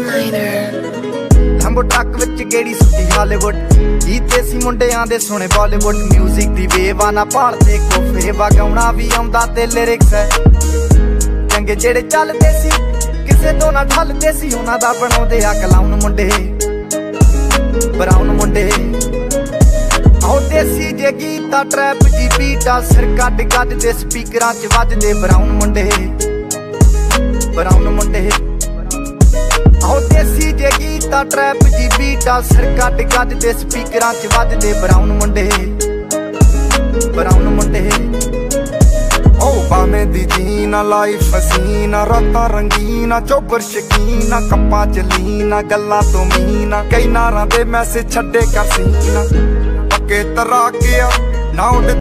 ਲੰਬੋ truck ਵਿੱਚ ਗੇੜੀ ਸੁੱਟੀ Hollywood ਕੀਤੇ ਸੀ ਮੁੰਡਿਆਂ ਦੇ ਸੁਣੇ ਬਾਲੀਵੁੱਡ ਮਿਊਜ਼ਿਕ ਦੀ ਵੇਵਾ ਨਾ ਭਾਲਦੇ ਕੋਫੇ ਵਗਾਉਣਾ ਵੀ ਆਉਂਦਾ ਤੇ ਲਿਰਿਕਸ ਹੈ ਚੰਗੇ ਜਿਹੜੇ ਚੱਲਦੇ ਸੀ ਕਿਸੇ ਤੋਂ ਨਾ ਢਲਦੇ ਸੀ ਉਹਨਾਂ ਦਾ ਬਣਾਉਂਦੇ ਆ ਕਲਾਉਣ ਮੁੰਡੇ ਬਰਾਉਨ ਮੁੰਡੇ ਆਉ ਦੇਸੀ ਜੇ ਗੀਤਾ ਟਰੈਪ ਜੀ ਬੀਟਾ ਸਿਰ ਕੱਢ ਕੱਢ ਦੇ ਸਪੀਕਰਾਂ 'ਚ ਵੱਜਦੇ ਬਰਾਉਨ ਮੁੰਡੇ ਆਉ ਦੇਸੀ ਜੇ ਗੀਤਾ ਟਰੈਪ ਜੀ ਬੀਟਾ ਸਿਰ ਕੱਢ ਕੱਢ ਦੇ ਸਪੀਕਰਾਂ 'ਚ ਵੱਜਦੇ ਬਰਾਉਨ ਮੁੰਡੇ ਓ ਬਾਵੇਂ ਦੀ ਜੀਨਾ ਲਾਈਫ ਹਸੀਨਾ ਰਾਤਾਂ ਰੰਗੀਨਾ ਚੋਬਰ ਸ਼ਕੀਨਾ ਕੱਪਾਂ ਚ ਲੀਨਾ ਗੱਲਾਂ ਤੋਂ ਮੀਨਾ ਕਈ ਨਾਰਾਂ ਦੇ ਮੈਸੇਜ ਛੱਡੇ ਕਰ ਸੀਨਾ ਪੱਕੇ ਤਰਾ ਗਿਆ ਨਾ